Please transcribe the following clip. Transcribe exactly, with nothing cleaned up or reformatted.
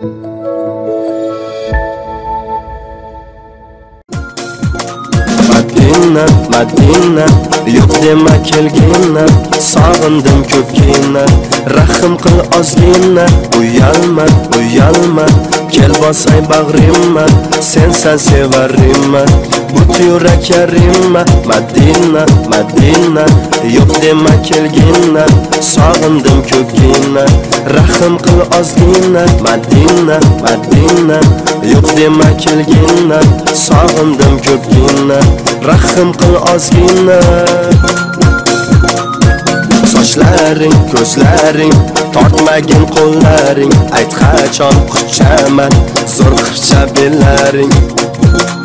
Madina, Madina, yo'q dema kelgina, sog'indim ko'pgina, rahim qil ozgina, uyalma, uyalma, kel bosay bag'rimma, sensan sevarimma, but yurak yarimma. Madina, Madina, yo'q dema kelgina, sog'indim ko'pgina, rahim qil ozgina. Madina, Madina, yo'q dema kelgina, sog'indim ko'pgina, rahim qil ozgina. Sochlaring, ko'zlaring, tortmagin qo'llaring, ayt qachon quchaman zo'r qipcha bellaring.